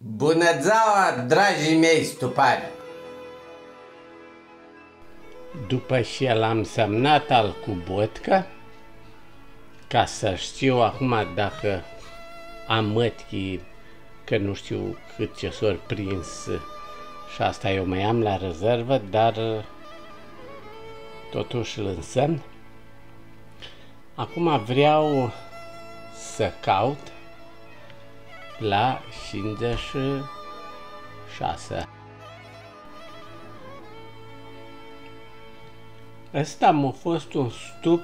Bună ziua, dragii mei stupari! După ce l-am semnat al cu vodka, ca să știu acum dacă am mătchi, că nu știu cât ce s-or prins și asta eu mai am la rezervă, dar totuși îl însemn. Acum vreau să caut la 56. Ăsta m-a fost un stup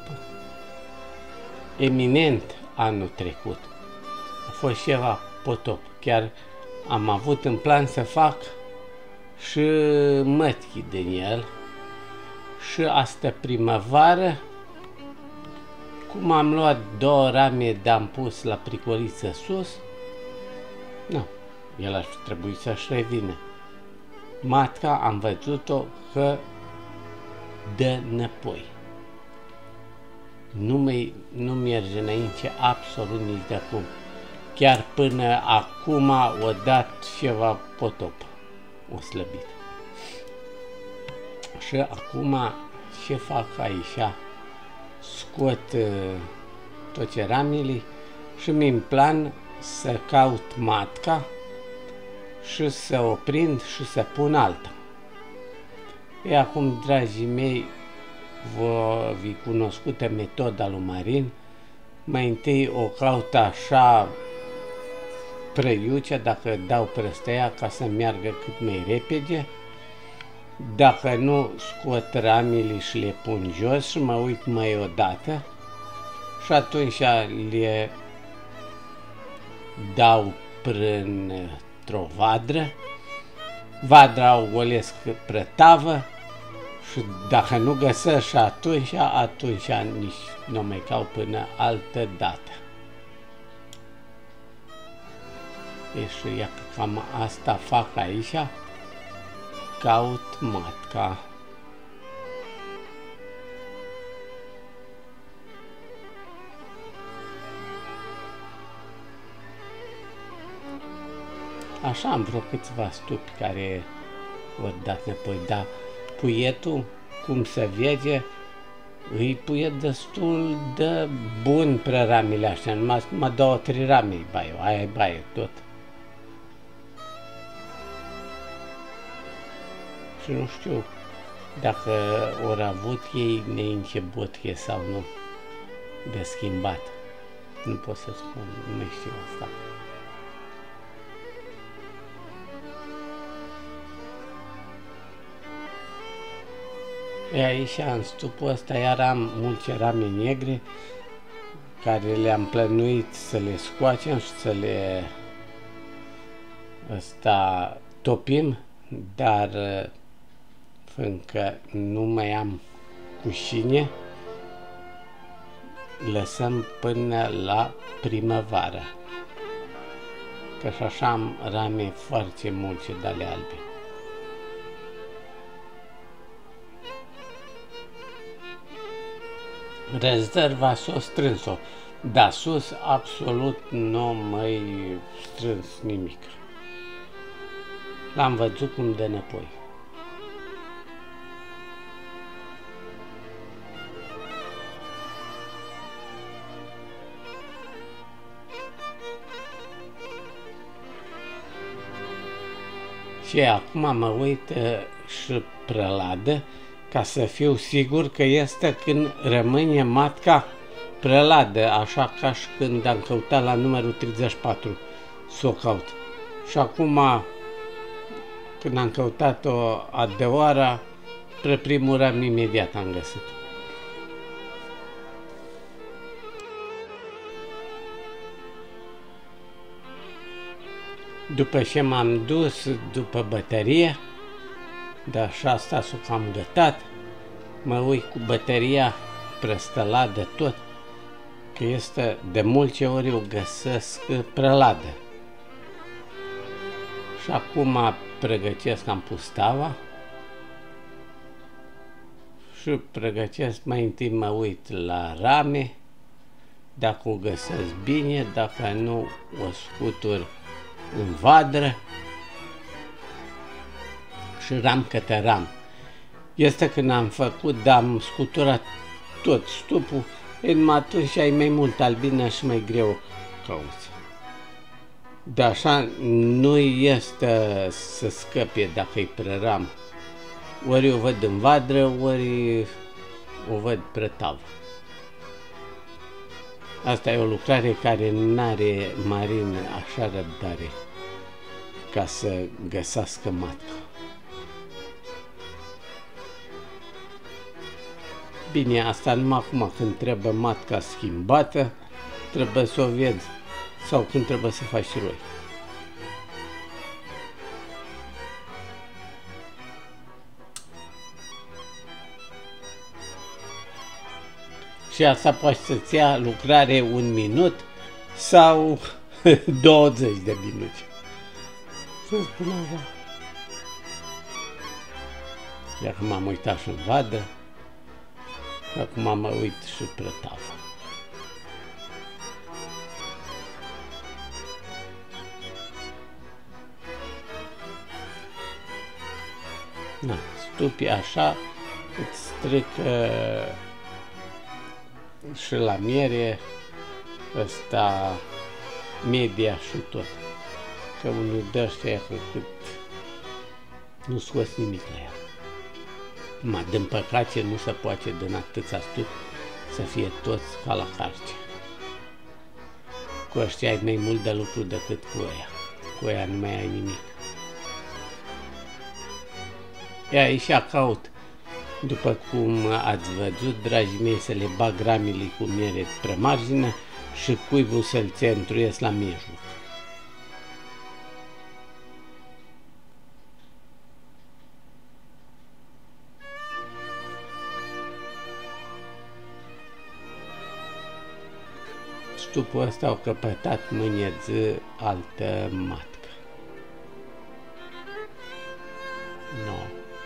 eminent anul trecut. A fost ceva potop. Chiar am avut în plan să fac și mătchi din el. Și astă primăvară, cum am luat 2 rame de-am pus la pricoliță sus, nu, el ar fi trebuit să-și revină. Matca am văzut-o că dă înapoi. Nu merge înainte absolut nici de acum. Chiar până acum o dat ceva potop. O slăbit. Și acum ce fac aici? Scot tot ceramele și mi-n plan să caut matca și să o prind și să pun alta. E acum, dragii mei, vă vi cunoscută metoda lui Marin. Mai întâi o caut așa prăiucea, dacă dau prăstăia ca să meargă cât mai repede. Dacă nu, scot ramele și le pun jos și mă uit mai o dată și atunci le dau printr-o vadră. Vadra o golesc prătavă și dacă nu găsesc și atunci nici nu mai caut până altă dată. Și ia că cam asta fac aici, caut matca. Așa am vreo câțiva stupi care ori dat înapoi, dar puietul, cum se vede, îi puiet destul de bun pre ramele astea, numai 2-3 rame îi baie, aia e baie tot. Și nu știu dacă ori avut ei neînceputche sau nu de schimbat. Nu pot să spun, nu știu asta. E aici, în stupul ăsta, iar am multe rame negre care le-am plănuit să le scoacem și să le topim, dar fiindcă nu mai am cușine, lăsăm până la primăvară, că și așa am rame foarte multe de ale albe. Rezerva s-o strâns-o, dar sus absolut nu mai strâns nimic. L-am văzut cum dă înapoi. Și acum mă uit și prăladă, ca să fiu sigur că este când rămâne matca prăladă, așa ca și când am căutat la numărul 34 să o caut. Și acum, când am căutat-o a doua oară, pe primul ram imediat am găsit. După ce m-am dus după bătărie, dar și asta s-o cam gătat, mă uit cu bătăria prăstăladă tot, că este de multe ori eu găsesc prăladă. Și acum pregătesc, am pus tava și pregătesc, mai întâi mă uit la rame, dacă o găsesc bine, dacă nu o scutur în vadră și ram către ram. Este când am făcut, dar am scuturat tot stupul, numai atunci ai mai mult albină și mai greu cauți. Dar așa nu este să scăpe dacă e preram. Ori o văd în vadră, ori o văd pretavă. Asta e o lucrare care n-are Marin așa răbdare ca să găsească matca. Bine, asta numai acum când trebuie matca schimbată, trebuie să o vezi, sau când trebuie să faci roi. Și asta poate să-ți ia lucrare 1 minut sau 20 de minute. Să spun așa. Iar acum m-am uitat și în vadă, acum mă uit și pe tavă. Na, stupii așa îți strică și la miere ăsta media și tot. Că unul dă ăștia că cât nu scos nimic la ea. Numai din păcate nu se poate din atâția stupi să fie toți ca la carce. Cu ăștia ai mai mult de lucru decât cu ăia. Cu ăia nu mai ai nimic. Ia ieșea caut. După cum ați văzut, dragii mei, să le bag ramile cu miere spre margine și cuibul să-l centruiesc la mijloc. Stupul ăsta au căpătat mâine-zi altă matcă. No.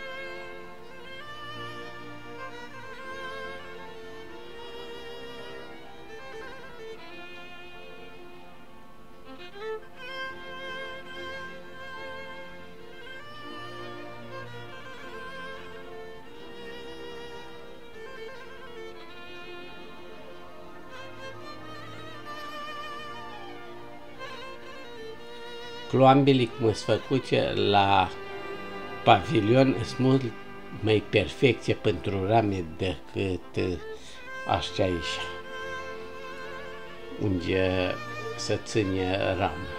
Cloambele cum sunt făcute la pavilion sunt mult mai perfecte pentru rame decât așa aici, unde se ține ramă.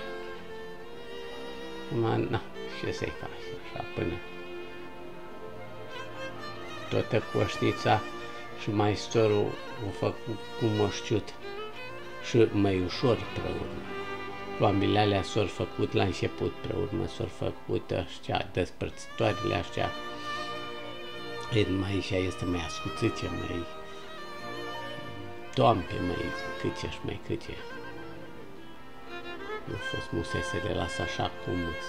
Na, ce să-i faci așa până toată coșnița și maistorul o făcut cu moșciut și mai ușor pe urmă. Cloambele alea s-au făcut la început, pe urmă s-au făcut ăștia, despărțitoarele astea. Mai aici este mai ascuțice, mai toampe, mai câce și mai câce. Nu a fost musai să le las așa cum îs.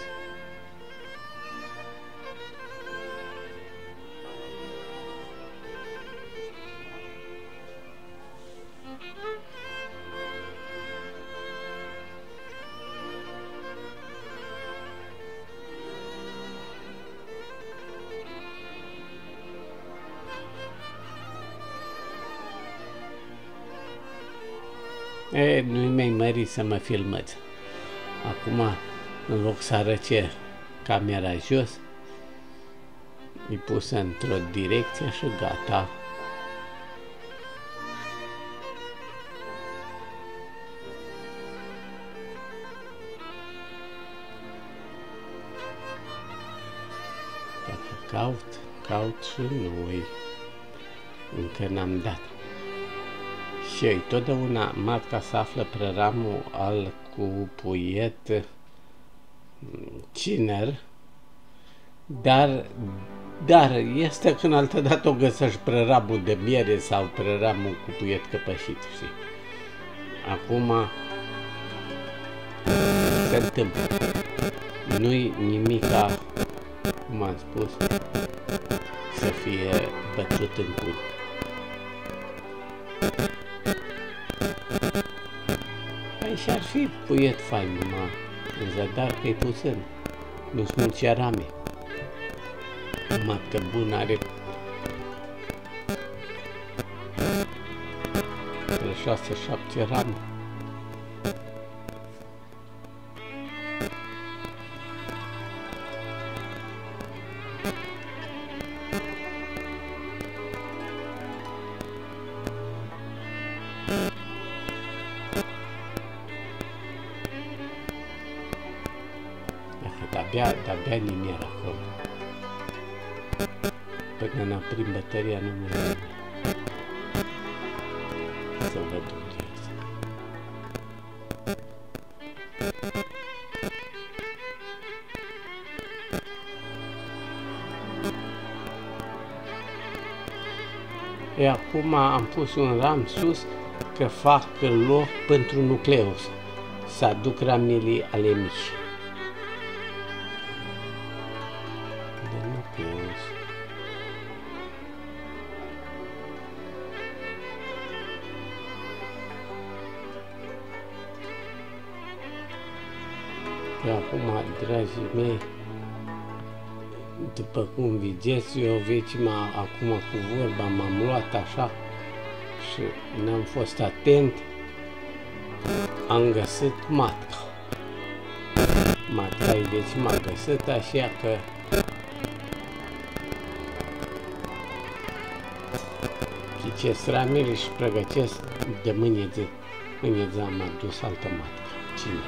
Nu-i mai mări să mă filmăți. Acum, în loc să arăce camera jos, e pusă într-o direcție și gata. Dacă caut și noi. Încă n-am dat. Și totdeauna matca se află pe ramul al cu puiet ciner, dar este când altădată o găsești pe ramul de miere sau pe ramul cu puiet căpășit, știi? Acum se întâmplă. Nu-i nimica, cum am spus, să fie bătut în cur. Și ar fi puiet fain, numai în zadar că e puțin, nu-ți mulțea rame. O matcă bună are 6-7 rame. De-abia nimier acolo. Până n-am prin bateria nu merge. Să văd unde este. E, acum am pus un ram sus că fac loc pentru nucleus. Să aduc ramele ale mici. Și acum, dragii mei, după cum vedeți, eu acum cu vorba m-am luat așa și n-am fost atent, am găsit matca. Matca, deci m-a găsit așa că chicesc ramele și pregătesc de mâine am adus altă matcă. Cine?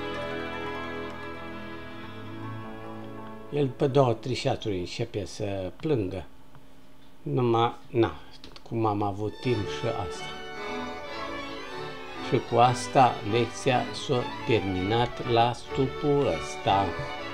El pe 2 trișaturi începe să plângă. Numai, cum am avut timp și asta. Și cu asta lecția s-a terminat la stupul ăsta.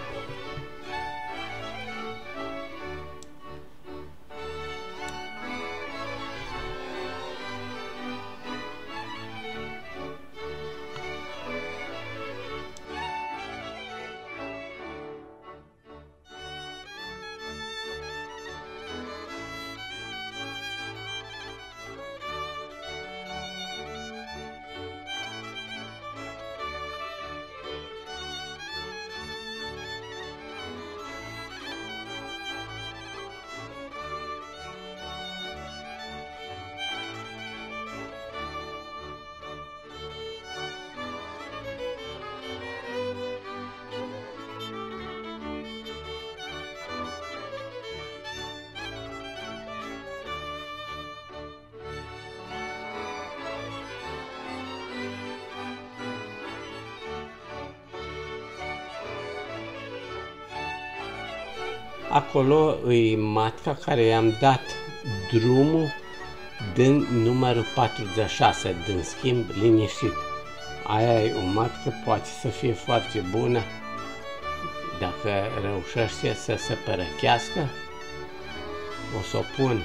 Acolo e matca care i-am dat drumul din numărul 46, din schimb liniștit. Aia e o matcă, poate să fie foarte bună dacă reușește să se părăchească. O să o pun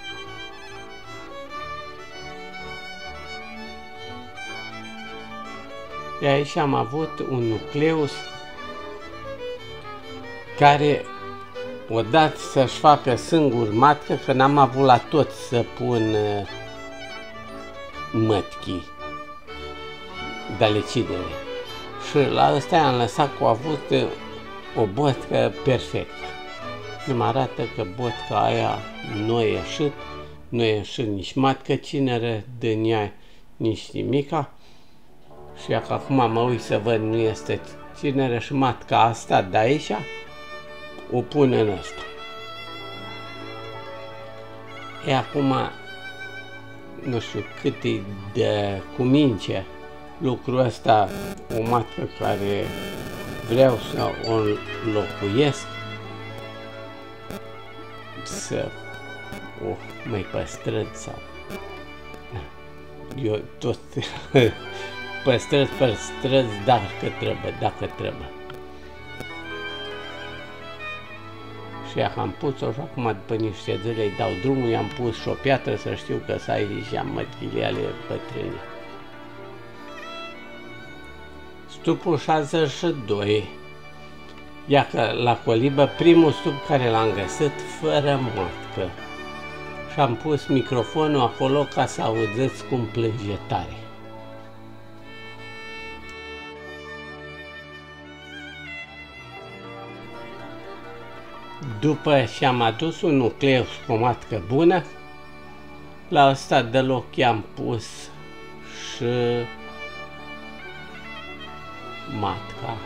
de aici. Am avut un nucleus care odată să-și facă singur matcă, că n-am avut la tot să pun mătchii de lecidere. Și la ăsta am lăsat cu avut o botcă perfectă. Nu arată că botca aia nu a ieșit nici matcă cineră din ea, nici nimica. Și dacă acum mă uit să văd, nu este cineră și matca asta de aici, o pun în ăsta. E acum, nu știu cât e de cumince lucrul ăsta, o matcă care vreau să o înlocuiesc, să o mai păstrez sau... Eu tot păstrez dacă trebuie. Și ea am pus-o și acum după niște zile îi dau drumul, i-am pus și o piatră să știu că să ai și mătchile ale bătrâne. Stupul 62. Ia că la colibă, primul stup care l-am găsit fără matcă. Și am pus microfonul acolo ca să auziți cum plânge tare. După ce am adus un nucleu cu o matcă bună, la ăsta deloc i-am pus și matca.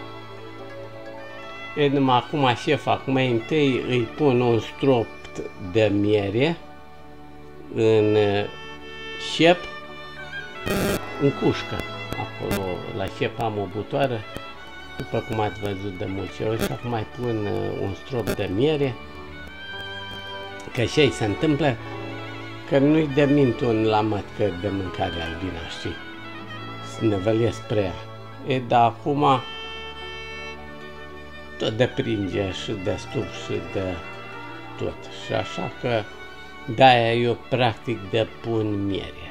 E numai acum ce fac? Mai întâi îi pun un strop de miere în șep, în cușcă. Acolo la șep am o butoară, după cum ați văzut de multe ori, și acum mai pun un strop de miere, că ce se întâmplă, că nu-i de mintul la mătcă de mâncare albina, știi? Să ne vălesc prea. E, dar acum tot depringe și de stup și de tot. Și așa că de-aia eu practic depun miere.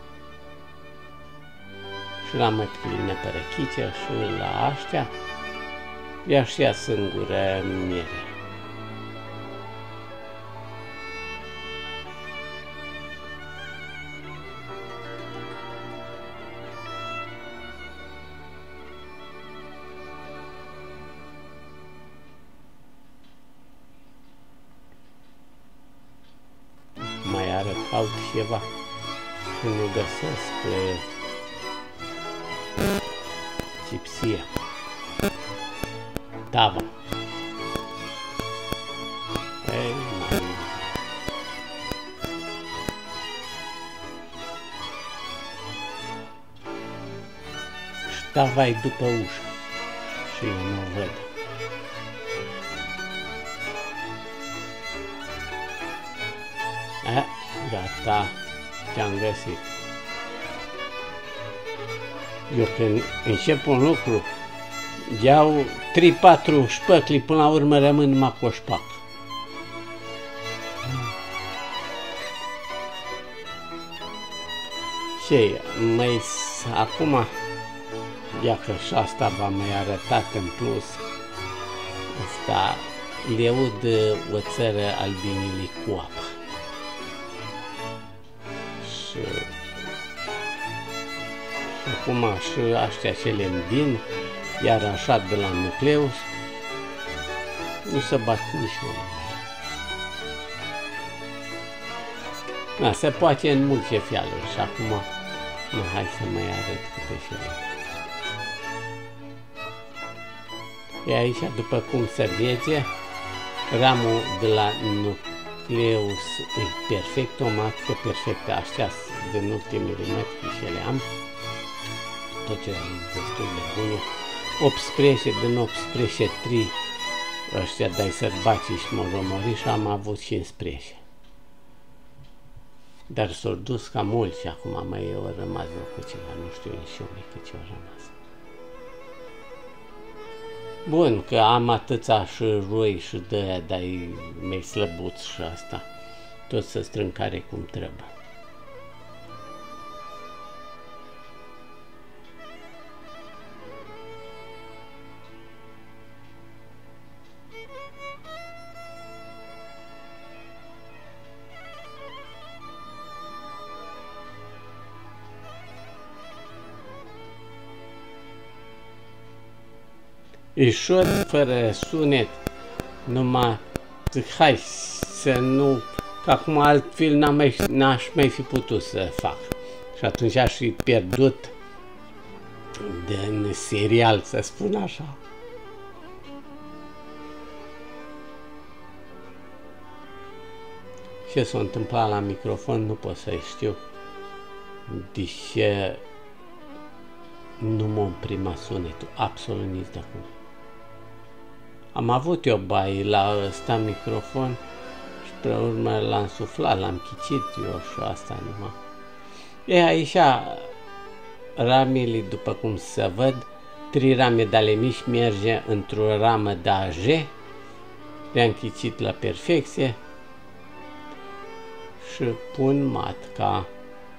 Și la mătcăline perechice și la aștia i-aș ia singură miere. Mai caut ceva și nu găsesc chipsia. Tava. Ei, mai. Și tava e după ușă și eu nu o văd. Gata, ce-am găsit. Eu când încep un lucru, iau 3-4 șpăcli, până la urmă rămân numai cu o șpacă. Și mai acum, ia că și asta v-am mai arătat în plus, asta le aud oțără albinilii cu apă. Și acum și aștia ce le îmbin, iar așa de la nucleus, nu se bat nici unul. Da, se poate în multe feluri și acum, hai să mai arăt câte ceva. E aici, după cum se vede, ramul de la nucleus e perfect, o matcă perfectă, așa din ultimele metri și le am. Tot ce am destul de bune. 18 din 18 3 ăștia de-ai sărbacii și moromori și am avut 15. Dar s-au dus cam mulți și acum mai au rămas cu ceva, nu știu nici eu cât ce au rămas. Bun, că am atâția și roi și de-aia, dar e mai slăbuți și asta. Tot să strâng care cum trebuie. Ușor, fără sunet, numai zic, hai să nu, că acum altfel n-aș mai fi putut să fac. Și atunci aș fi pierdut din serial, să spun așa. Ce s-a întâmplat la microfon nu pot să știu, deși nu m-a primat sunetul, absolut nici de acum. Am avut eu baie la ăsta microfon și pe urmă l-am suflat, l-am chicit eu și asta numai. E aici ramele, după cum se văd, 3 rame de ale mici merge într-o ramă de AJ, le-am chicit la perfecție și pun matca.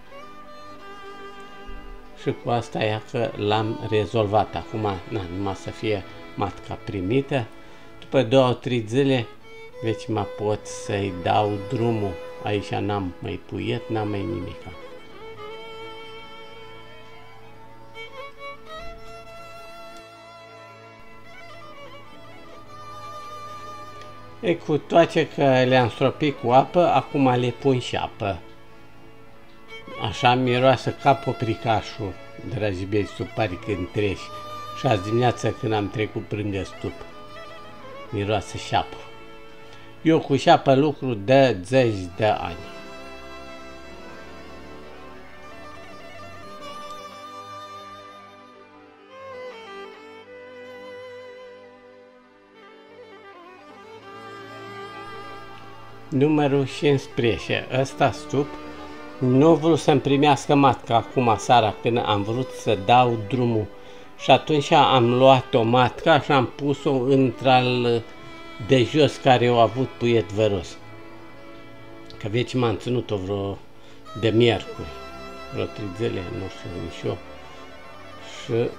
Și cu asta e că l-am rezolvat. Acum, numai să fie matca primită. După 2-3 zile, deci mă pot să-i dau drumul. Aici n-am mai puiet, n-am mai nimica. E, cu toate că le-am stropit cu apă, acum le pun și apă. Așa miroase ca popricașul, dragii mei stupari, când treci. Și azi dimineața când am trecut prin stup, miroase și apă. Eu cu șapă lucru de 10 de ani. Numărul 15. Ăsta stup nu vrut să-mi primească matca acum seara când am vrut să dau drumul. Și atunci am luat-o matca și am pus-o într-al de jos care au avut puiet văros. Că veci m-am ținut-o vreo de miercuri, vreo 3 zile, nu știu nici eu. Și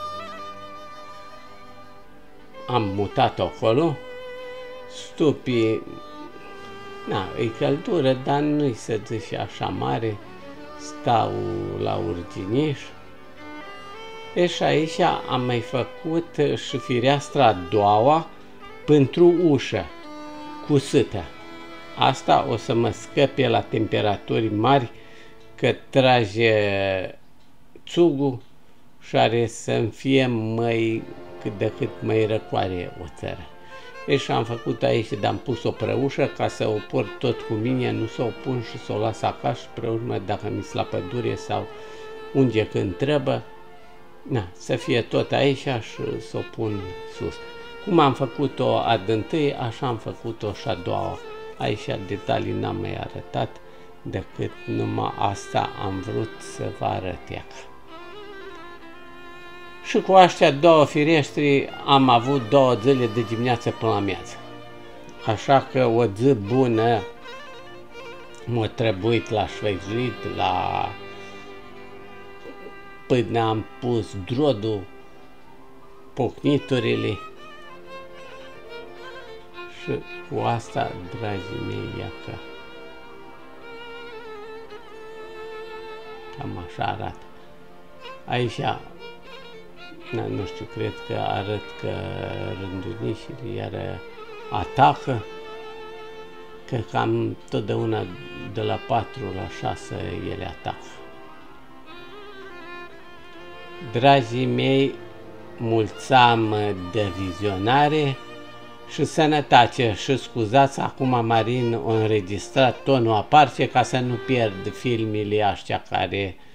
am mutat-o acolo. Stupii, na, e căldură, dar nu-i să zici așa mare, stau la urginiș. E, și aici am mai făcut și fireastra a doua pentru ușă, cu sâtea. Asta o să mă scăpe la temperaturi mari, că trage țugul și are să-mi fie mai cât de cât mai răcoare o țără. E, și am făcut aici, dar am pus o prăușă ca să o port tot cu mine, nu să o pun și să o las acasă și pe urmă dacă mi-s la pădure sau unde când trebuie, na, să fie tot aici și să o pun sus. Cum am făcut-o a dântâi, așa am făcut-o și a doua. Aici detalii n-am mai arătat, decât numai asta am vrut să vă arăt iac. Și cu astea două fireștri am avut 2 zile de dimineață până la amiază. Așa că o zi bună m-a trebuit la șveițuit, la... până am pus drodul, pocniturile. Și cu asta, dragii mei, iacă. Cam așa arată. Aici, na, nu știu, cred că arăt că rândunișile iar atacă, că cam totdeauna de la 4 la 6 ele atacă. Dragii mei, mulțam de vizionare și sănătate și scuzați, acum Marin a înregistrat tonul aparte ca să nu pierd filmele astea care